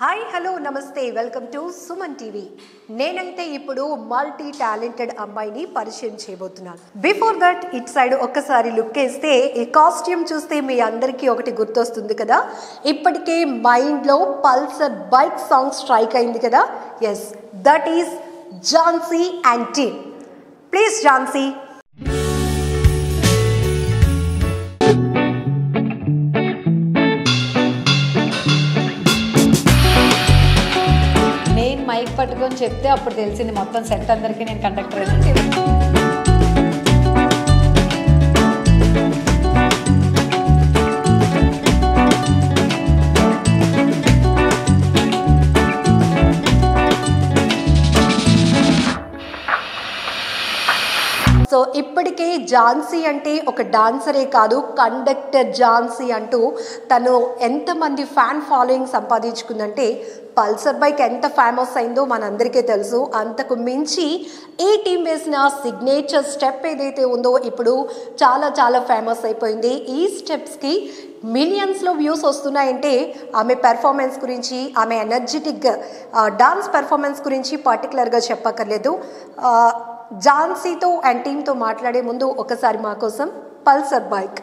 Hi hello నమస్తే welcome to Suman TV. నేనైతే ఇప్పుడు మల్టీ టాలెంటెడ్ అమ్మాయిని పరిచయం చేయబోతున్నాను. బిఫోర్ దట్ ఇట్ సైడ్ ఒక్కసారి లుక్ వేస్తే ఈ కాస్ట్యూమ్ చూస్తే మీ అందరికీ ఒకటి గుర్తొస్తుంది కదా. ఇప్పటికే మైండ్లో పల్సర్ బైక్ సాంగ్ స్ట్రైక్ అయింది కదా. Yes, that is Jhansi and team. Please Jhansi. Mic పట్టుకొని చెప్తే అప్పుడు తెలిసింది మొత్తం సెట్ అందరికీ నేను కండక్టర్ అయితే. సో ఇప్పటికే ఝాన్సీ అంటే ఒక డాన్సరే కాదు, కండక్టర్ ఝాన్సీ అంటూ తను ఎంతమంది ఫ్యాన్ ఫాలోయింగ్ సంపాదించుకుందంటే పల్సర్ బైక్ ఎంత ఫేమస్ అయిందో మనందరికీ తెలుసు. అంతకు మించి ఈ టీం వేసిన సిగ్నేచర్ స్టెప్ ఏదైతే ఉందో ఇప్పుడు చాలా చాలా ఫేమస్ అయిపోయింది. ఈ స్టెప్స్కి మిలియన్స్లో వ్యూస్ వస్తున్నాయంటే ఆమె పెర్ఫార్మెన్స్ గురించి, ఆమె ఎనర్జెటిక్ డాన్స్ పెర్ఫార్మెన్స్ గురించి పర్టికులర్గా చెప్పక్కర్లేదు. ఝాన్సీతో అండ్ టీంతో మాట్లాడే ముందు ఒకసారి మా కోసం Pulsar bike.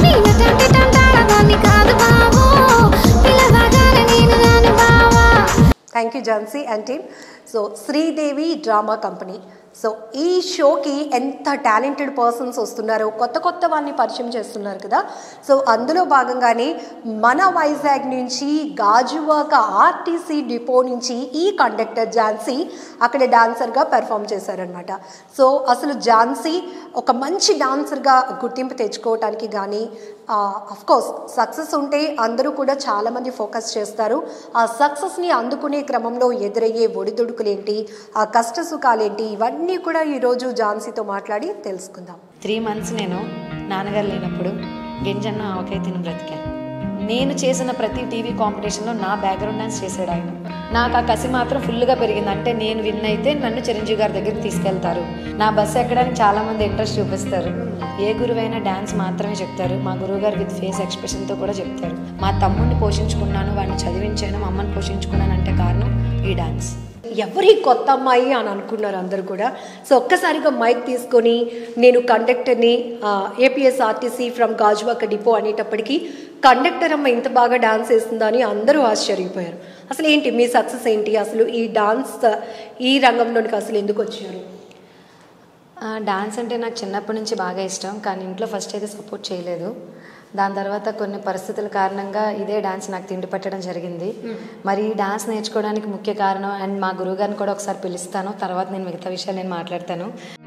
Thank you Jhansi and team. So Sridevi drama company. So ఈ షోకి ఎంత టాలెంటెడ్ పర్సన్స్ వస్తున్నారో, కొత్త కొత్త వాళ్ళని పరిచయం చేస్తున్నారు కదా. సో అందులో భాగంగానే మన వైజాగ్ నుంచి గాజువాక ఆర్టీసీ డిపో నుంచి ఈ కండక్టర్ ఝాన్సీ అక్కడ డాన్సర్గా పెర్ఫామ్ చేశారనమాట. సో అసలు ఝాన్సీ ఒక మంచి డాన్సర్గా గుర్తింపు తెచ్చుకోవటానికి కానీ, అఫ్కోర్స్ సక్సెస్ ఉంటే అందరూ కూడా చాలామంది ఫోకస్ చేస్తారు. ఆ సక్సెస్ని అందుకునే క్రమంలో ఎదురయ్యే ఒడిదుడుకులేంటి, ఆ కష్ట సుఖాలేంటి, ఇవన్నీ కూడా ఈరోజు ఝాన్సీతో మాట్లాడి తెలుసుకుందాం. 3 months నేను నాన్నగారు లేనప్పుడు గింజన్న ఆవకాయ తిని బ్రతికాను. నేను చేసిన ప్రతి టీవీ కాంపిటీషన్లో నా బ్యాక్గ్రౌండ్ డాన్స్ చేశాడు ఆయన. నాకు ఆ కసి మాత్రం ఫుల్గా పెరిగింది. అంటే నేను విన్ అయితే నన్ను చిరంజీవి గారి దగ్గరికి తీసుకెళ్తారు, నా బస్సు ఎక్కడానికి చాలామంది ఇంట్రెస్ట్ చూపిస్తారు. ఏ గురువైనా డాన్స్ మాత్రమే చెప్తారు. మా గురువు గారు విత్ ఫేస్ ఎక్స్ప్రెషన్తో కూడా చెప్తారు. మా తమ్ముడిని పోషించుకున్నాను, వాడిని చదివించాను, మా అమ్మని పోషించుకున్నాను అంటే కారణం ఈ డాన్స్. ఎవరి కొత్త అమ్మాయి అని అనుకున్నారు అందరు కూడా. సో ఒక్కసారిగా మైక్ తీసుకొని నేను కండక్టర్ని, ఏపీఎస్ఆర్టీసీ ఫ్రమ్ గాజువాక డిపో అనేటప్పటికీ కండక్టర్ అమ్మ ఇంత బాగా డాన్స్ వేస్తుందా అని అందరూ ఆశ్చర్యపోయారు. అసలు ఏంటి మీ సక్సెస్ ఏంటి, అసలు ఈ డాన్స్ ఈ రంగంలోనికి అసలు ఎందుకు వచ్చారు? డాన్స్ అంటే నాకు చిన్నప్పటి నుంచి బాగా ఇష్టం, కానీ ఇంట్లో ఫస్ట్ అయితే సపోర్ట్ చేయలేదు. దాని తర్వాత కొన్ని పరిస్థితుల కారణంగా ఇదే డాన్స్ నాకు తిండి పెట్టడం జరిగింది. మరి ఈ డాన్స్ నేర్చుకోవడానికి ముఖ్య కారణం, అండ్ మా గురువుగారిని కూడా ఒకసారి పిలుస్తాను, తర్వాత నేను మిగతా విషయాలు నేను మాట్లాడతాను.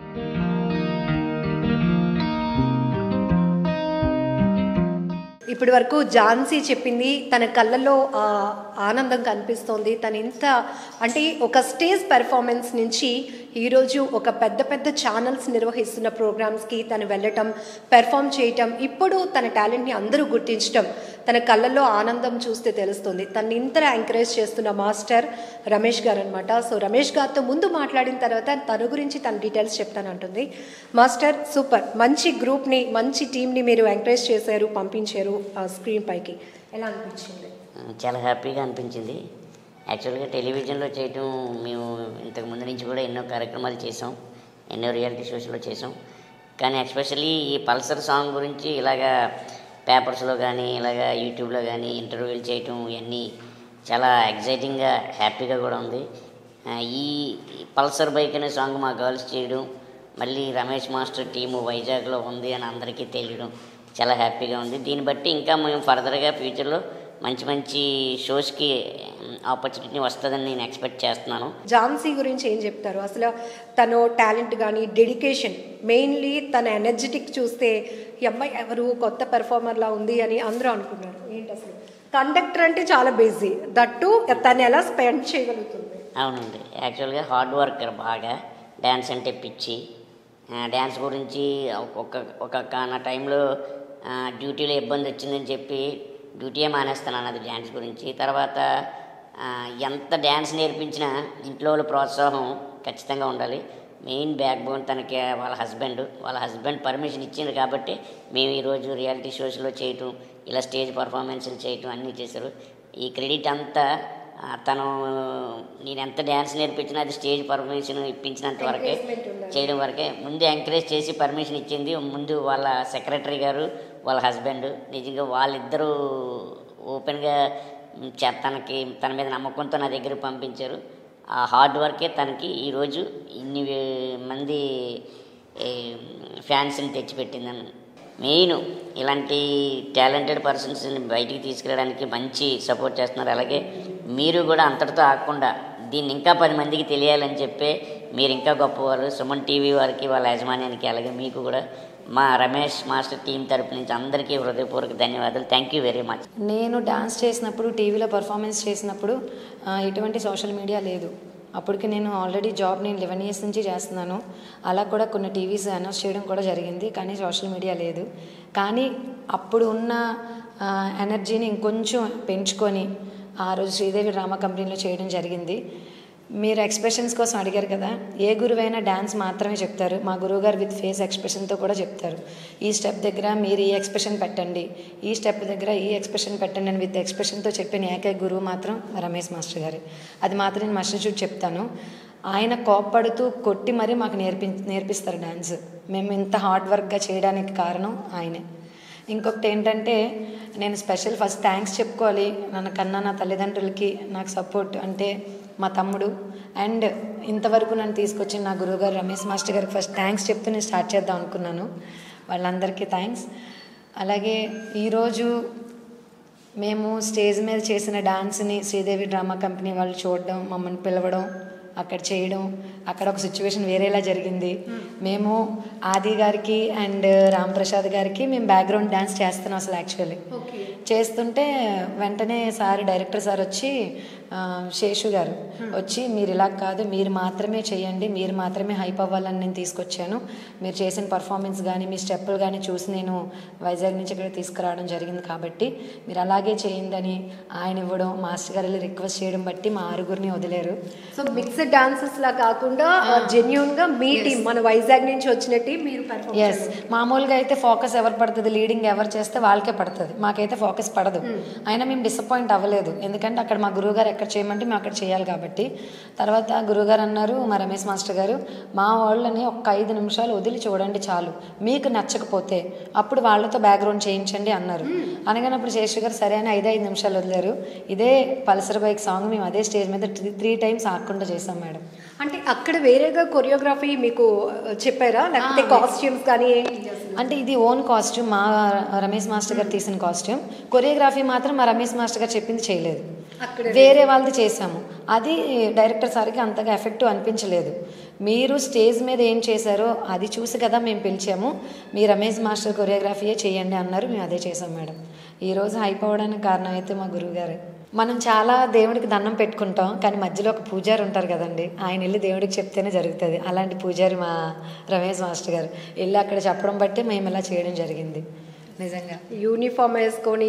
ఇప్పటి వరకు ఝాన్సీ చెప్పింది, తన కళ్ళల్లో ఆనందం కనిపిస్తోంది. తను ఇంత అంటే ఒక స్టేజ్ పెర్ఫార్మెన్స్ నుంచి ఈరోజు ఒక పెద్ద పెద్ద ఛానల్స్ నిర్వహిస్తున్న ప్రోగ్రామ్స్కి తను వెళ్ళటం, పెర్ఫామ్ చేయటం, ఇప్పుడు తన టాలెంట్ని అందరూ గుర్తించడం, తన కళ్ళల్లో ఆనందం చూస్తే తెలుస్తుంది. తను ఇంత ఎంకరేజ్ చేస్తున్న మాస్టర్ రమేష్ గారు అనమాట. సో రమేష్ గారితో ముందు మాట్లాడిన తర్వాత తన గురించి తన డీటెయిల్స్ చెప్తానంటుంది. మాస్టర్ సూపర్, మంచి గ్రూప్ని, మంచి టీంని మీరు ఎంకరేజ్ చేశారు, పంపించారు స్క్రీన్ పైకి. ఎలా అనిపించింది? చాలా హ్యాపీగా అనిపించింది. యాక్చువల్గా టెలివిజన్లో చేయటం మేము ఇంతకు ముందు నుంచి కూడా ఎన్నో కార్యక్రమాలు చేసాం, ఎన్నో రియాలిటీ షోస్లో చేసాం. కానీ ఎస్పెషల్లీ ఈ పల్సర్ సాంగ్ గురించి ఇలాగా పేపర్స్లో కానీ ఇలాగా యూట్యూబ్లో కానీ ఇంటర్వ్యూలు చేయటం ఇవన్నీ చాలా ఎగ్జైటింగ్గా, హ్యాపీగా కూడా ఉంది. ఈ పల్సర్ బైక్ అనే సాంగ్ మా గర్ల్స్ చేయడం, మళ్ళీ రమేష్ మాస్టర్ టీము వైజాగ్లో ఉంది అని అందరికీ తెలియడం చాలా హ్యాపీగా ఉంది. దీన్ని బట్టి ఇంకా మేము ఫర్దర్గా ఫ్యూచర్లో మంచి మంచి షోస్కి ఆపర్చునిటీ వస్తుందని నేను ఎక్స్పెక్ట్ చేస్తున్నాను. ఝాన్సీ గురించి ఏం చెప్తారు? అసలు తను టాలెంట్ కానీ, డెడికేషన్, మెయిన్లీ తన ఎనర్జెటిక్ చూస్తే ఈ అమ్మాయి ఎవరు కొత్త పెర్ఫార్మర్లా ఉంది అని అందరూ అనుకున్నారు. ఏంటి అసలు కండక్టర్ అంటే చాలా బిజీ, దట్టు తను ఎలా స్పెండ్ చేయగలుగుతుంది? అవునండి, యాక్చువల్గా హార్డ్ వర్కర్, బాగా డ్యాన్స్ అంటే పిచ్చి. డ్యాన్స్ గురించి నా టైంలో డ్యూటీలో ఇబ్బంది వచ్చిందని చెప్పి డ్యూటీయే మానేస్తాను అన్నది డ్యాన్స్ గురించి. తర్వాత ఎంత డ్యాన్స్ నేర్పించినా ఇంట్లో వాళ్ళ ప్రోత్సాహం ఖచ్చితంగా ఉండాలి. మెయిన్ బ్యాక్ బోన్ తనకి వాళ్ళ హస్బెండ్ పర్మిషన్ ఇచ్చింది కాబట్టి మేము ఈరోజు రియాలిటీ షోస్లో చేయటం, ఇలా స్టేజ్ పర్ఫార్మెన్స్లు చేయటం అన్నీ చేశారు. ఈ క్రెడిట్ అంతా తను నేను ఎంత డ్యాన్స్ నేర్పించినా అది స్టేజ్ పర్మిషన్ ఇప్పించినంత వరకే చేయడం వరకే ముందు ఎంకరేజ్ చేసి పర్మిషన్ ఇచ్చింది. ముందు వాళ్ళ సెక్రటరీ గారు వాళ్ళ హస్బెండ్ నిజంగా వాళ్ళిద్దరూ ఓపెన్గా తన మీద నమ్మకంతో నా దగ్గర పంపించారు. ఆ హార్డ్ వర్కే తనకి ఈరోజు ఇన్ని మంది ఫ్యాన్స్ని తెచ్చిపెట్టిందని. మెయిన్ ఇలాంటి టాలెంటెడ్ పర్సన్స్ని బయటికి తీసుకురావడానికి మంచి సపోర్ట్ చేస్తున్నారు. అలాగే మీరు కూడా అంతటితో ఆగకుండా దీన్ని ఇంకా 10 మందికి తెలియాలని చెప్పే మీరు ఇంకా గొప్పవారు. సుమన్ టీవీ వారికి, వాళ్ళ యాజమాన్యానికి, అలాగే మీకు కూడా మా రమేష్ మాస్టర్ టీం తరపు నుంచి అందరికీ హృదయపూర్వక ధన్యవాదాలు. Thank you very much. నేను డాన్స్ చేసినప్పుడు, టీవీలో పర్ఫార్మెన్స్ చేసినప్పుడు ఎటువంటి సోషల్ మీడియా లేదు. అప్పటికి నేను ఆల్రెడీ జాబ్ నేను 11 years నుంచి చేస్తున్నాను. అలా కూడా కొన్ని టీవీస్ అనౌన్స్ చేయడం కూడా జరిగింది, కానీ సోషల్ మీడియా లేదు. కానీ అప్పుడు ఉన్న ఎనర్జీని ఇంకొంచెం పెంచుకొని ఆ రోజు శ్రీదేవి డ్రామా కంపెనీలో చేయడం జరిగింది. మీరు ఎక్స్ప్రెషన్స్ కోసం అడిగారు కదా, ఏ గురువైనా డ్యాన్స్ మాత్రమే చెప్తారు. మా గురువుగారు విత్ ఫేస్ ఎక్స్ప్రెషన్తో కూడా చెప్తారు. ఈ స్టెప్ దగ్గర మీరు ఈ ఎక్స్ప్రెషన్ పెట్టండి, ఈ స్టెప్ దగ్గర ఈ ఎక్స్ప్రెషన్ పెట్టండి అని విత్ ఎక్స్ప్రెషన్తో చెప్పిన ఏకైక గురువు మాత్రం రమేష్ మాస్టర్ గారు. అది మాత్రం నేను మస్ట్ షూట్ చెప్తాను. ఆయన కోప్పడుతూ కొట్టి మరీ మాకు నేర్పిస్తారు డ్యాన్స్. మేము ఇంత హార్డ్ వర్క్గా చేయడానికి కారణం ఆయనే. ఇంకొకటి ఏంటంటే, నేను స్పెషల్ ఫస్ట్ థ్యాంక్స్ చెప్పుకోవాలి నన్ను కన్నా నా తల్లిదండ్రులకి, నాకు సపోర్ట్ అంటే మా తమ్ముడు అండ్ ఇంతవరకు నన్ను తీసుకొచ్చిన నా గురువుగారు రమేష్ మాస్టర్ గారికి ఫస్ట్ థ్యాంక్స్ చెప్తూ నేను స్టార్ట్ చేద్దాం అనుకున్నాను. వాళ్ళందరికీ థ్యాంక్స్. అలాగే ఈరోజు మేము స్టేజ్ మీద చేసిన డాన్స్ని శ్రీదేవి డ్రామా కంపెనీ వాళ్ళు చూడడం, మమ్మల్ని పిలవడం, అక్కడ చేయడం, అక్కడ ఒక సిచ్యువేషన్ వేరేలా జరిగింది. మేము ఆది గారికి అండ్ రామ్ ప్రసాద్ గారికి మేము బ్యాక్గ్రౌండ్ డ్యాన్స్ చేస్తున్నాం. అసలు యాక్చువల్లీ చేస్తుంటే వెంటనే డైరెక్టర్ సార్ వచ్చి, శేషు గారు వచ్చి, మీరు ఇలా కాదు, మీరు మాత్రమే చేయండి, మీరు మాత్రమే హైప్ అవ్వాలని నేను తీసుకొచ్చాను. మీరు చేసిన పర్ఫార్మెన్స్ కానీ మీ స్టెప్పులు కానీ చూసి నేను వైజాగ్ నుంచి ఇక్కడ తీసుకురావడం జరిగింది, కాబట్టి మీరు అలాగే చేయండి అని ఆయన ఇవ్వడం, మాస్టర్ గారు రిక్వెస్ట్ చేయడం బట్టి మా 6గురిని వదిలేరు. సో మిక్స్డ్ డాన్సెస్ లా కాకుండా జెన్యూన్ గా మీ టీం, మన వైజాగ్ నుంచి వచ్చిన టీం మీరు పర్ఫార్మ్ ఎస్. మామూలుగా అయితే ఫోకస్ ఎవరు పడుతుంది, లీడింగ్ ఎవరు చేస్తే వాళ్ళకే పడుతుంది, మాకైతే ఫోకస్ పడదు. అయినా మేము డిసప్పాయింట్ అవ్వలేదు, ఎందుకంటే అక్కడ మా గురువుగారు ఎక్కడ చేయమంటే మేము అక్కడ చేయాలి కాబట్టి. తర్వాత గురువుగారు అన్నారు, మా రమేష్ మాస్టర్ గారు, మా వాళ్ళని ఒక 5 నిమిషాలు వదిలి చూడండి చాలు, మీకు నచ్చకపోతే అప్పుడు వాళ్ళతో బ్యాక్గ్రౌండ్ చేయించండి అన్నారు. అనగానప్పుడు శేషు గారు సరే అని 5 నిమిషాలు వదిలేరు. ఇదే పల్సర్ బైక్ సాంగ్ మేము అదే స్టేజ్ మీద 3 times ఆకుండా చేసాం మేడం. అంటే అక్కడ వేరేగా కొరియోగ్రఫీ మీకు చెప్పారా, లేకపోతే కాస్ట్యూమ్స్ కానీ? అంటే ఇది ఓన్ కాస్ట్యూమ్, మా రమేష్ మాస్టర్ గారు తీసిన కాస్ట్యూమ్. కొరియోగ్రఫీ మాత్రం మా రమేష్ మాస్టర్ గారు చెప్పింది చేయలేదు, వేరే వాళ్ళది చేసాము. అది డైరెక్టర్ సార్కి అంతగా ఎఫెక్టివ్ అనిపించలేదు. మీరు స్టేజ్ మీద ఏం చేశారో అది చూసి కదా మేము పిలిచాము, మీ రమేష్ మాస్టర్ కొరియోగ్రఫీయే చేయండి అన్నారు, మేము అదే చేసాం మేడం. ఈరోజు హైప్ అవ్వడానికి కారణం అయితే మా గురువు గారే. మనం చాలా దేవుడికి దండం పెట్టుకుంటాం, కానీ మధ్యలో ఒక పూజారి ఉంటారు కదండి, ఆయన వెళ్ళి దేవుడికి చెప్తేనే జరుగుతుంది. అలాంటి పూజారి మా రమేష్ మాస్టర్ గారు వెళ్ళి అక్కడ చెప్పడం బట్టి మేము ఇలా చేయడం జరిగింది. నిజంగా యూనిఫామ్ వేసుకొని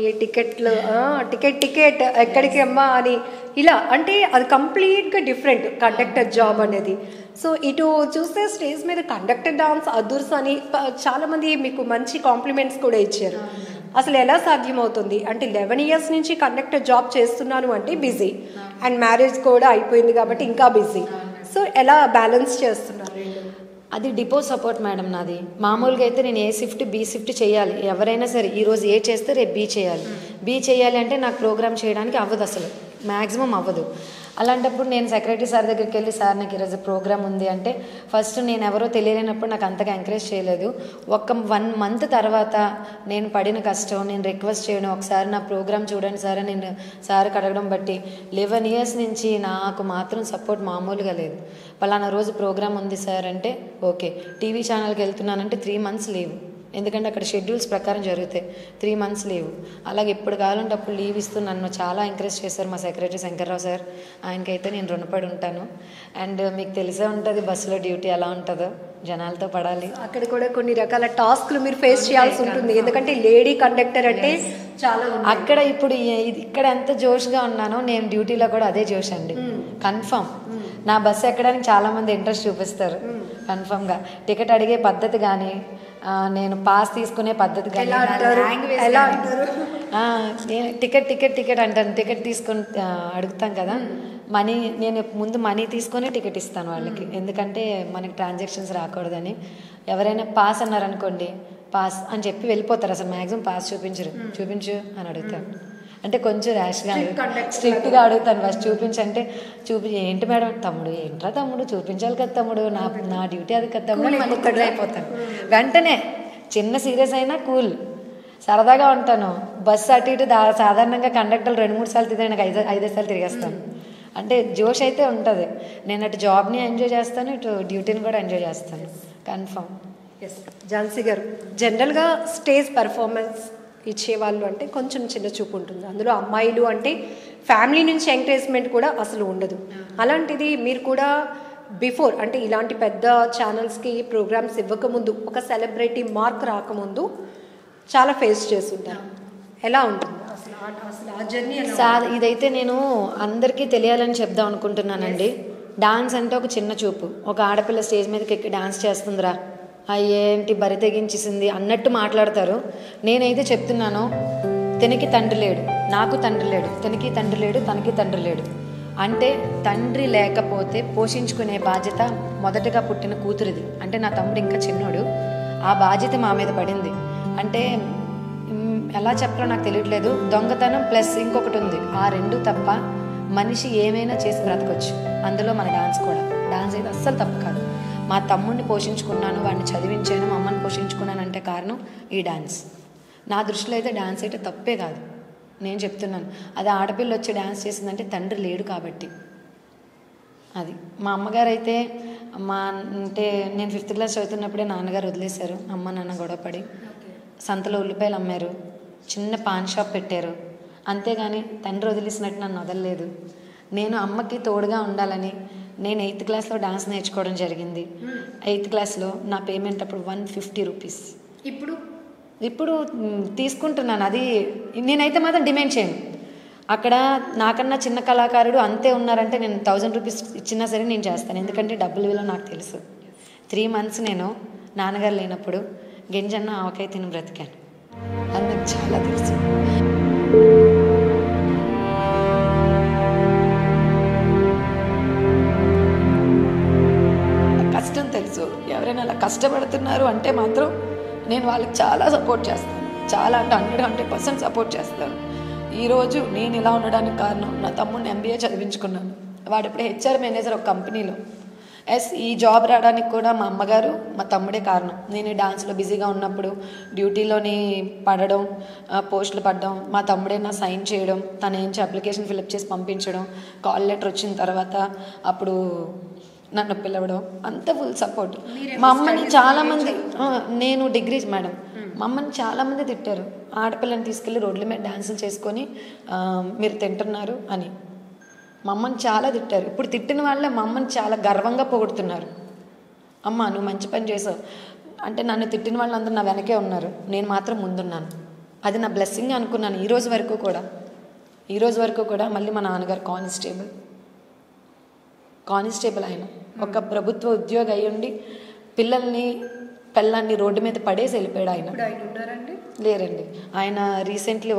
టికెట్ ఎక్కడికి అమ్మా అని ఇలా, అంటే అది కంప్లీట్గా డిఫరెంట్ కండక్టర్ జాబ్ అనేది. సో ఇటు చూస్తే స్టేజ్ మీద కండక్టర్ డాన్స్ అదుర్స్ అని చాలామంది మీకు మంచి కాంప్లిమెంట్స్ కూడా ఇచ్చారు. అసలు ఎలా సాధ్యమవుతుంది అంటే 11 years నుంచి కండక్టర్ జాబ్ చేస్తున్నాను అంటే బిజీ, అండ్ మ్యారేజ్ కూడా అయిపోయింది కాబట్టి ఇంకా బిజీ. సో ఎలా బ్యాలెన్స్ చేస్తున్నారు? అది డిపో సపోర్ట్ మేడం నాది. మామూలుగా అయితే నేను ఏ షిఫ్ట్ బి షిఫ్ట్ చేయాలి, ఎవరైనా సరే ఈరోజు ఏ చేస్తే రేపు బి చేయాలి. బి చేయాలి అంటే నాకు ప్రోగ్రామ్ చేయడానికి అవ్వదు, అసలు మ్యాక్సిమం అవ్వదు. అలాంటప్పుడు నేను సెక్రటరీ సార్ దగ్గరికి వెళ్ళి, సార్ నాకు ఈరోజు ప్రోగ్రామ్ ఉంది అంటే, ఫస్ట్ నేను ఎవరో తెలియలేనప్పుడు నాకు అంతగా ఎంకరేజ్ చేయలేదు. ఒక 1 month తర్వాత నేను పడిన కష్టం, నేను రిక్వెస్ట్ చేయడం, ఒకసారి నా ప్రోగ్రామ్ చూడండి సార్ అని నేను సార్కి అడగడం బట్టి 11 years నుంచి నాకు మాత్రం సపోర్ట్ మామూలుగా లేదు. పలానా రోజు ప్రోగ్రామ్ ఉంది సార్ అంటే ఓకే, టీవీ ఛానల్కి వెళ్తున్నానంటే 3 months లీవ్, ఎందుకంటే అక్కడ షెడ్యూల్స్ ప్రకారం జరుగుతాయి. 3 months లీవ్. అలాగే ఎప్పుడు కావాలంటే అప్పుడు లీవ్ ఇస్తూ నన్ను చాలా ఎంకరేజ్ చేశారు మా సెక్రటరీ శంకర్రావు సార్, ఆయనకైతే నేను రుణపడి ఉంటాను. అండ్ మీకు తెలిసే ఉంటుంది బస్సులో డ్యూటీ ఎలా ఉంటుందో, జనాలతో పడాలి. అక్కడ కూడా కొన్ని రకాల టాస్క్లు మీరు ఫేస్ చేయాల్సి ఉంటుంది, ఎందుకంటే లేడీ కండక్టర్ అంటే చాలా. అక్కడ ఇప్పుడు ఇక్కడ ఎంత జోష్గా ఉన్నానో నేను డ్యూటీలో కూడా అదే జోష్ అండి, కన్ఫర్మ్. నా బస్సు ఎక్కడానికి చాలామంది ఇంట్రెస్ట్ చూపిస్తారు కన్ఫర్మ్గా. టికెట్ అడిగే పద్ధతి కానీ, నేను పాస్ తీసుకునే పద్ధతి కానీ, లాంగ్వేజ్ నేను టికెట్ అంటాను. టికెట్ తీసుకొని అడుగుతాం కదా, మనీ నేను ముందు మనీ తీసుకొని టికెట్ ఇస్తాను వాళ్ళకి, ఎందుకంటే మనకి ట్రాన్సాక్షన్స్ రాకూడదని. ఎవరైనా పాస్ అన్నారనుకోండి, పాస్ అని చెప్పి వెళ్ళిపోతారు, అసలు మ్యాక్సిమం పాస్ చూపించు అని అడుగుతాను. అంటే కొంచెం ర్యాష్గా స్ట్రిక్ట్గా అడుగుతాను, ఫస్ట్ చూపించంటే ఏంటి మేడం, తమ్ముడు ఏంట్రా తమ్ముడు చూపించాలి కదా తమ్ముడు, నా డ్యూటీ అది కదా తమ్ముడు, మళ్ళీ ఇక్కడ అయిపోతాను వెంటనే. చిన్న సీరియస్ అయినా కూల్, సరదాగా ఉంటాను. బస్సు అటు ఇటు సాధారణంగా కండక్టర్లు 2-3 సార్లు తిరిగి నాకు 5 సార్లు తిరిగేస్తాను. అంటే జోష్ అయితే ఉంటుంది. నేను అటు జాబ్ని ఎంజాయ్ చేస్తాను, ఇటు డ్యూటీని కూడా ఎంజాయ్ చేస్తాను కన్ఫర్మ్. ఎస్ ఝాన్సీ గారు, జనరల్గా స్టేజ్ పెర్ఫార్మెన్స్ ఇచ్చేవాళ్ళు అంటే కొంచెం చిన్న చూపు ఉంటుంది. అందులో అమ్మాయిలు అంటే ఫ్యామిలీ నుంచి ఎంకరేజ్మెంట్ కూడా అసలు ఉండదు. అలాంటిది మీరు కూడా బిఫోర్ అంటే ఇలాంటి పెద్ద ఛానల్స్కి ప్రోగ్రామ్స్ ఇవ్వకముందు, ఒక సెలబ్రిటీ మార్క్ రాకముందు చాలా ఫేస్ చేస్తుంటారు. ఎలా ఉంటుంది అసలు ఆ జర్నీ? ఇదైతే నేను అందరికీ తెలియాలని చెప్దాం అనుకుంటున్నానండి. డాన్స్ అంటే ఒక చిన్న చూపు. ఒక ఆడపిల్ల స్టేజ్ మీదకి ఎక్కి డాన్స్ చేస్తుందిరా, ఏంటి బరి తెగించేసింది అన్నట్టు మాట్లాడతారు. నేనైతే చెప్తున్నాను, తనకి తండ్రి లేడు, నాకు తండ్రి లేడు, తనకి తండ్రి లేడు, తనకి తండ్రి లేడు. అంటే తండ్రి లేకపోతే పోషించుకునే బాధ్యత మొదటగా పుట్టిన కూతురిది. అంటే నా తమ్ముడు ఇంకా చిన్నోడు, ఆ బాధ్యత మా మీద పడింది. అంటే ఎలా చెప్పాలో నాకు తెలియట్లేదు. దొంగతనం ప్లస్ ఇంకొకటి ఉంది, ఆ రెండు తప్ప మనిషి ఏమైనా చేసి బ్రతకొచ్చు. అందులో మన డాన్స్ కూడా. డాన్స్ అయితే అస్సలు తప్పు కాదు. మా తమ్ముడిని పోషించుకున్నాను, వాడిని చదివించాను, మా అమ్మని పోషించుకున్నాను అంటే కారణం ఈ డాన్స్. నా దృష్టిలో అయితే డాన్స్ అయితే తప్పే కాదు. నేను చెప్తున్నాను, అది ఆడపిల్ల వచ్చి డాన్స్ చేసిందంటే తండ్రి లేడు కాబట్టి. అది మా అమ్మగారు అయితే అంటే నేను 5th క్లాస్ చదువుతున్నప్పుడే నాన్నగారు వదిలేశారు. అమ్మ నాన్న గొడవపడి సంతలో ఉల్లిపాయలు అమ్మారు, చిన్న పాన్ షాప్ పెట్టారు. అంతేగాని తండ్రి వదిలేసినట్టు నన్ను వదలలేదు. నేను అమ్మకి తోడుగా ఉండాలని నేను 8th క్లాస్లో డాన్స్ నేర్చుకోవడం జరిగింది. 8th క్లాస్లో నా పేమెంట్ అప్పుడు 150 రూపీస్. ఇప్పుడు తీసుకుంటున్నాను. అది నేనైతే మాత్రం డిమాండ్ చేయను. అక్కడ నాకన్నా చిన్న కళాకారుడు అంతే ఉన్నారంటే నేను 1000 రూపీస్ ఇచ్చినా సరే నేను చేస్తాను, ఎందుకంటే డబ్బుల విలువ నాకు తెలుసు. 3 months నేను నాన్నగారు లేనప్పుడు గింజన్న ఆవకాయ తిని బ్రతికాను, అది నాకు చాలా తెలుసు. కష్టం తెలుసు. ఎవరైనా అలా కష్టపడుతున్నారు అంటే మాత్రం నేను వాళ్ళకి చాలా సపోర్ట్ చేస్తాను, చాలా అంటే 100% సపోర్ట్ చేస్తాను. ఈరోజు నేను ఇలా ఉండడానికి కారణం నా తమ్ముడిని MBA చదివించుకున్నాను. వాడు ఇప్పుడు HR మేనేజర్ ఒక కంపెనీలో. ఈ జాబ్ రావడానికి కూడా మా అమ్మగారు మా తమ్ముడే కారణం. నేను డాన్స్లో బిజీగా ఉన్నప్పుడు డ్యూటీలోని పడడం, పోస్టులు పడడం, మా తమ్ముడే నా సైన్ చేయడం, తను ఏంచి అప్లికేషన్ ఫిలప్ చేసి పంపించడం, కాల్ లెటర్ వచ్చిన తర్వాత అప్పుడు నన్ను పిలవడం, అంత ఫుల్ సపోర్ట్. మా అమ్మని చాలామంది, నేను డిగ్రీ మేడం, మా అమ్మని చాలామంది తిట్టారు, ఆడపిల్లని తీసుకెళ్ళి రోడ్ల మీద డాన్సులు చేసుకొని మీరు తింటున్నారు అని. మా అమ్మని చాలా తిట్టారు. ఇప్పుడు తిట్టిన వాళ్ళే మా అమ్మని చాలా గర్వంగా పొగుడుతున్నారు. అమ్మ నువ్వు మంచి పని చేసావు అంటే. నన్ను తిట్టిన వాళ్ళందరూ నా వెనకే ఉన్నారు, నేను మాత్రం ముందున్నాను. అది నా బ్లెస్సింగ్ అనుకున్నాను ఈ రోజు వరకు కూడా. మళ్ళీ మా నాన్నగారు కానిస్టేబుల్ ఆయన ఒక ప్రభుత్వ ఉద్యోగి అయ్యుండి పిల్లల్ని రోడ్డు మీద పడేసి వెళ్ళిపోయాడు ఆయన. లేరండి, ఆయన రీసెంట్లీ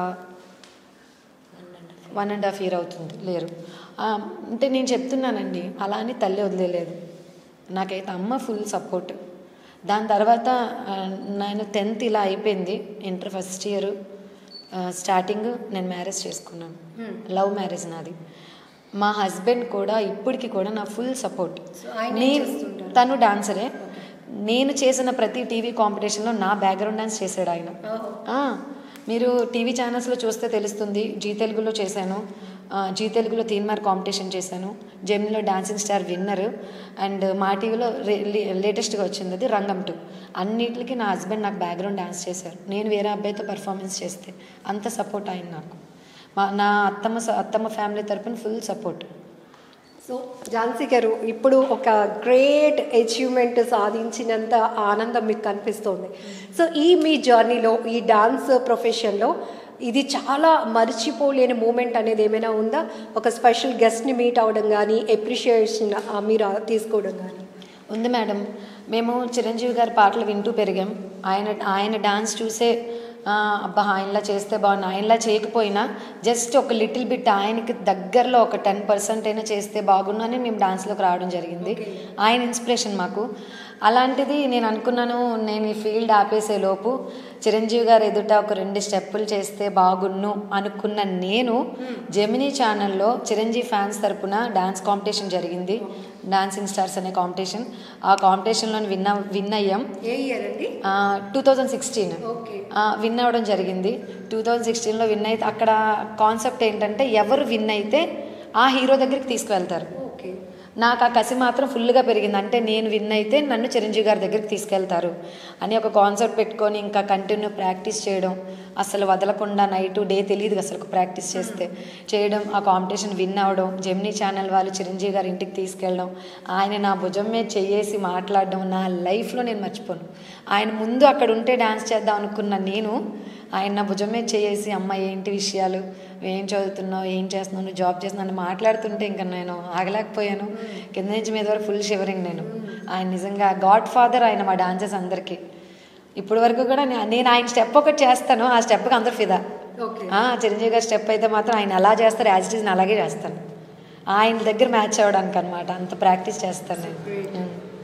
1.5 year అవుతుంది, లేరు. అంటే నేను చెప్తున్నానండి, అలా అని తల్లి వదిలేదు. నాకైతే అమ్మ ఫుల్ సపోర్ట్. దాని తర్వాత నేను 10th ఇలా అయిపోయింది, ఇంటర్ ఫస్ట్ ఇయర్ స్టార్టింగ్ నేను మ్యారేజ్ చేసుకున్నాను. లవ్ మ్యారేజ్ నాది. మా హస్బెండ్ కూడా ఇప్పటికి కూడా నా ఫుల్ సపోర్ట్. తను డాన్సరే. నేను చేసిన ప్రతి టీవీ కాంపిటీషన్లో నా బ్యాక్గ్రౌండ్ డాన్స్ చేశాడు ఆయన. మీరు టీవీ ఛానల్స్లో చూస్తే తెలుస్తుంది. జీ తెలుగులో చేశాను, జీ తెలుగులో తీన్మార్ కాంపిటీషన్ చేశాను, జెమినిలో డాన్సింగ్ స్టార్ విన్నర్, అండ్ మా టీవీలో లేటెస్ట్గా వచ్చింది అది రంగం 2. అన్నిటికి నా హస్బెండ్ నాకు బ్యాక్గ్రౌండ్ డాన్స్ చేశారు. నేను వేరే అబ్బాయితో పర్ఫార్మెన్స్ చేస్తే అంత సపోర్ట్ అయింది నాకు. నా అత్తమ్మ ఫ్యామిలీ తరపున ఫుల్ సపోర్ట్. సో ఝాన్సీ గారు, ఇప్పుడు ఒక గ్రేట్ అచీవ్మెంట్ సాధించినంత ఆనందం మీకు కనిపిస్తోంది. సో మీ జర్నీలో, ఈ డాన్స్ ప్రొఫెషన్లో ఇది చాలా మర్చిపోలేని మూమెంట్ అనేది ఏమైనా ఉందా? ఒక స్పెషల్ గెస్ట్ని మీట్ అవ్వడం కానీ, ఎప్రిషియేషన్ మీరు తీసుకోవడం కానీ? ఉంది మేడం. మేము చిరంజీవి గారి పాటలు వింటూ పెరిగాం. ఆయన డాన్స్ చూసే అబ్బా ఆయనలా చేస్తే బాగుంది, ఆయనలా చేయకపోయినా జస్ట్ ఒక లిటిల్ బిట్ ఆయనకి దగ్గరలో ఒక 10% అయినా చేస్తే బాగున్నానే మేము డాన్స్లోకి రావడం జరిగింది. ఆయన ఇన్స్పిరేషన్ మాకు. అలాంటిది నేను అనుకున్నాను, నేను ఈ ఫీల్డ్ ఆపేసేలోపు చిరంజీవి గారు ఎదుట ఒక 2 స్టెప్పులు చేస్తే బాగున్ను అనుకున్న నేను జెమినీ ఛానల్లో చిరంజీవి ఫ్యాన్స్ తరపున డాన్స్ కాంపిటీషన్ జరిగింది, డాన్సింగ్ స్టార్స్ అనే కాంపిటీషన్. ఆ కాంపిటీషన్లో విన్ అయ్యాం. 2016 విన్ అవ్వడం జరిగింది. 2016లో విన్ అయితే అక్కడ కాన్సెప్ట్ ఏంటంటే ఎవరు విన్ అయితే ఆ హీరో దగ్గరికి తీసుకువెళ్తారు. నాకు ఆ కసి మాత్రం ఫుల్గా పెరిగింది. అంటే నేను విన్ అయితే నన్ను చిరంజీవి గారి దగ్గరికి తీసుకెళ్తారు అని ఒక కాన్సెప్ట్ పెట్టుకొని ఇంకా కంటిన్యూ ప్రాక్టీస్ చేయడం, అసలు వదలకుండా నైట్ డే తెలియదు అసలు ప్రాక్టీస్ చేయడం, ఆ కాంపిటీషన్ విన్ అవ్వడం, జెమినీ ఛానల్ వాళ్ళు చిరంజీవి గారి ఇంటికి తీసుకెళ్ళడం, ఆయన నా భుజం మీద చెయ్యేసి మాట్లాడడం నా లైఫ్లో నేను మర్చిపోను. ఆయన ముందు అక్కడ ఉంటే డాన్స్ చేద్దాం అనుకున్న నేను ఆయన నా భుజం మీద చేసి అమ్మ ఏంటి విషయాలు, ఏం చదువుతున్నావు, ఏం చేస్తున్నావు, నువ్వు జాబ్ చేస్తున్నావు మాట్లాడుతుంటే ఇంకా నేను ఆగలేకపోయాను. కింద నుంచి మీద వరకు ఫుల్ షివరింగ్ నేను. ఆయన నిజంగా గాడ్ ఫాదర్ ఆయన మా డాన్సర్స్ అందరికీ. ఇప్పటి వరకు కూడా నేను ఆయన స్టెప్ ఒకటి చేస్తాను, ఆ స్టెప్కి అందరు ఫిదా. చిరంజీవి గారి స్టెప్ అయితే మాత్రం ఆయన అలా చేస్తారు, యాజ్ ఇట్ ఈజ్ అలాగే చేస్తాను. ఆయన దగ్గర మ్యాచ్ అవ్వడానికి అనమాట అంత ప్రాక్టీస్ చేస్తాను నేను.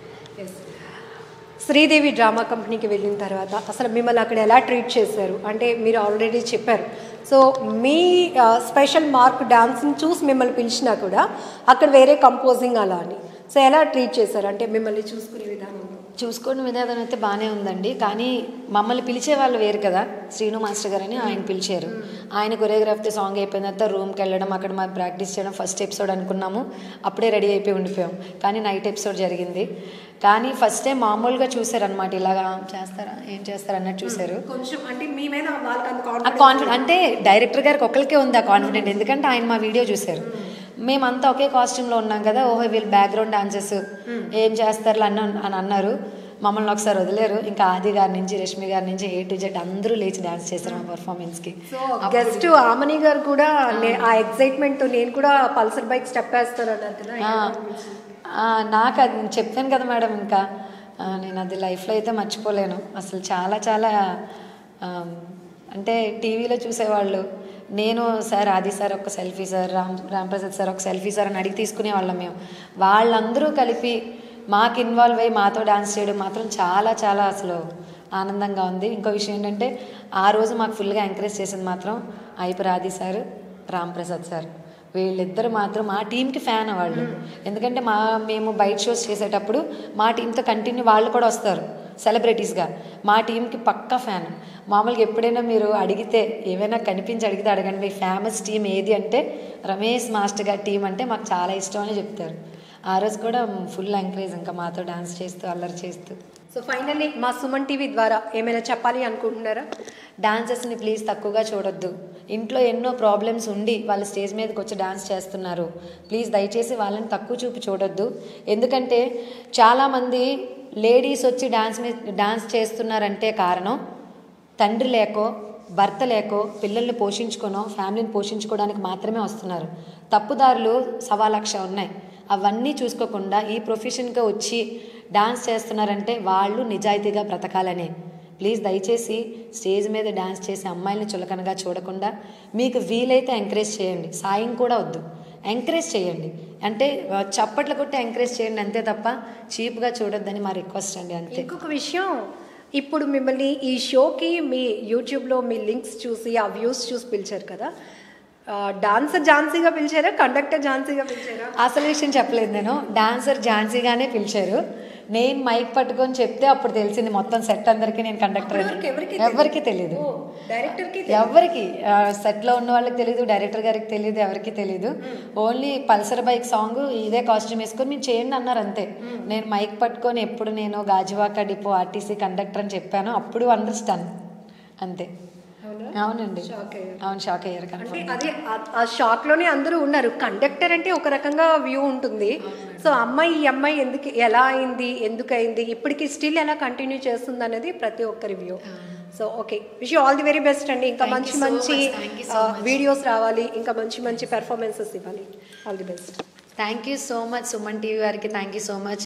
శ్రీదేవి డ్రామా కంపెనీకి వెళ్ళిన తర్వాత అసలు మిమ్మల్ని అక్కడ ఎలా ట్రీట్ చేశారు అంటే మీరు ఆల్రెడీ చెప్పారు. సో మీ స్పెషల్ మార్క్ డాన్స్ని చూసి మిమ్మల్ని పిలిచినా కూడా అక్కడ వేరే కంపోజింగ్ అలా అని, సో ఎలా ట్రీట్ చేశారు అంటే మిమ్మల్ని చూసుకునే విధానం? చూసుకునే విధానం అయితే బాగానే ఉందండి, కానీ మమ్మల్ని పిలిచే వాళ్ళు వేరు కదా. శ్రీను మాస్టర్ గారని ఆయన పిలిచారు. ఆయన కొరియోగ్రాఫ్తో సాంగ్ అయిపోయిన తర్వాత రూమ్కి వెళ్ళడం, అక్కడ మనం ప్రాక్టీస్ చేయడం. ఫస్ట్ ఎపిసోడ్ అనుకున్నాము, అప్పుడే రెడీ అయిపోయి ఉండిపోయాం, కానీ నైట్ ఎపిసోడ్ జరిగింది. కానీ ఫస్ట్ టైం మామూలుగా చూసారనమాట, ఇలాగా చేస్తారా ఏం చేస్తారా అన్నట్టు చూసారు. కొంచెం అంటే మీ మీద ఆ కాన్ఫిడెంట్ అంటే డైరెక్టర్ గారికి ఒక్కరికే ఉంది ఆ కాన్ఫిడెంట్, ఎందుకంటే ఆయన మా వీడియో చూశారు. మేమంతా ఒకే కాస్ట్యూమ్లో ఉన్నాం కదా, ఓహో వీళ్ళు బ్యాక్గ్రౌండ్ డాన్సెస్ ఏం చేస్తారు అని అన్నారు. మమ్మల్ని ఒకసారి వదిలేరు. ఇంకా ఆది గారి నుంచి రష్మి గారి నుంచి A to Z అందరూ లేచి డాన్స్ చేశారు మా పర్ఫార్మెన్స్కి. గెస్ట్ ఆమని గారు కూడా ఆ ఎక్సైట్మెంట్ నేను కూడా పల్సర్ బైక్ స్టెప్ వేస్తారు అన్నారు కదా. నాకు అది చెప్పాను కదా మేడం, ఇంకా నేను అది లైఫ్లో అయితే మర్చిపోలేను అసలు. చాలా చాలా అంటే టీవీలో చూసేవాళ్ళు, నేను సార్ ఆది సార్ ఒక selfie sir, Ram Prasad sir ఒక సెల్ఫీ సార్ అని అడిగి తీసుకునేవాళ్ళం మేము. వాళ్ళందరూ కలిపి మాకు ఇన్వాల్వ్ అయ్యి మాతో డాన్స్ చేయడం మాత్రం చాలా చాలా అసలు ఆనందంగా ఉంది. ఇంకో విషయం ఏంటంటే ఆ రోజు మాకు ఫుల్గా ఎంకరేజ్ చేసింది మాత్రం ఐపర్ ఆది సార్, రామ్ ప్రసాద్ సార్. వీళ్ళిద్దరు మాత్రం మా టీంకి ఫ్యాన్ వాళ్ళు. ఎందుకంటే మేము బయట షోస్ చేసేటప్పుడు మా టీంతో కంటిన్యూ వాళ్ళు కూడా వస్తారు సెలబ్రిటీస్గా. మా టీంకి పక్కా ఫ్యాన్. మామూలుగా ఎప్పుడైనా మీరు అడిగితే ఏమైనా కనిపించి అడిగితే అడగండి మీ ఫేమస్ టీం ఏది అంటే రమేష్ మాస్టర్ గారి టీం అంటే మాకు చాలా ఇష్టం అని చెప్తారు. ఆ రోజు కూడా ఫుల్ ఎంకరేజ్ ఇంకా మాతో డాన్స్ చేస్తూ అల్లరి చేస్తూ. సో ఫైనల్లీ మా సుమన్ టీవీ ద్వారా ఏమైనా చెప్పాలి అనుకుంటున్నారా? డాన్సర్స్ని ప్లీజ్ తక్కువగా చూడొద్దు. ఇంట్లో ఎన్నో ప్రాబ్లమ్స్ ఉండి వాళ్ళు స్టేజ్ మీదకి వచ్చి డాన్స్ చేస్తున్నారు, ప్లీజ్ దయచేసి వాళ్ళని తక్కువ చూపి చూడొద్దు. ఎందుకంటే చాలామంది లేడీస్ వచ్చి డాన్స్ చేస్తున్నారంటే కారణం తండ్రి లేకో భర్త లేకో పిల్లల్ని పోషించుకోనో ఫ్యామిలీని పోషించుకోవడానికి మాత్రమే వస్తున్నారు. తప్పుదారులు 1,00,000 ఉన్నాయి. అవన్నీ చూసుకోకుండా ఈ ప్రొఫెషన్గా వచ్చి డాన్స్ చేస్తున్నారంటే వాళ్ళు నిజాయితీగా బ్రతకాలనే. ప్లీజ్ దయచేసి స్టేజ్ మీద డాన్స్ చేసే అమ్మాయిల్ని చులకనగా చూడకుండా మీకు వీలైతే ఎంకరేజ్ చేయండి. సాయం కూడా వద్దు, ఎంకరేజ్ చేయండి. అంటే చప్పట్లు కొట్టి ఎంకరేజ్ చేయండి అంతే తప్ప చీప్గా చూడొద్దని మా రిక్వెస్ట్ అండి, అంతే. ఇంకొక విషయం, ఇప్పుడు మిమ్మల్ని ఈ షోకి మీ యూట్యూబ్లో మీ లింక్స్ చూసి ఆ వ్యూస్ చూసి పిలిచారు కదా, డాన్సర్ ఝాన్సీగా పిలిచారా, కండక్టర్ ఝాన్సీగా పిలిచారా? అసలు విషయం చెప్పలేదు నేను. డాన్సర్ ఝాన్సీగానే పిలిచారు. నేను మైక్ పట్టుకొని చెప్తే అప్పుడు తెలిసింది మొత్తం సెట్ అందరికీ నేను కండక్టర్. ఎవరికి తెలియదు, ఎవరికి సెట్లో ఉన్న వాళ్ళకి తెలియదు, డైరెక్టర్ గారికి తెలియదు, ఎవరికి తెలియదు. ఓన్లీ పల్సర్ బైక్ సాంగ్ ఇదే కాస్ట్యూమ్ వేసుకొని మీరు చేయండి అన్నారు అంతే. నేను మైక్ పట్టుకొని ఎప్పుడు నేను గాజువాక డిపో ఆర్టీసీ కండక్టర్ అని చెప్పాను అప్పుడు అండర్స్టాండ్ అంతే. అవునండి, అవును, షాక్ అయ్యారు. అదే ఆ షాక్ లోనే అందరూ ఉన్నారు. కండక్టర్ అంటే ఒక రకంగా వ్యూ ఉంటుంది. సో ఈ అమ్మాయి ఎందుకు ఎలా అయింది, ఎందుకు అయింది, ఇప్పటికి స్టిల్ ఎలా కంటిన్యూ చేస్తుంది అనేది ప్రతి ఒక్కరి view. So okay, wish you all the very best అండి. ఇంకా మంచి మంచి వీడియోస్ రావాలి, ఇంకా మంచి మంచి పెర్ఫార్మెన్సెస్ ఇవ్వాలి. All the best. Thank you so much Suman TV వారికి, థ్యాంక్ యూ సో మచ్.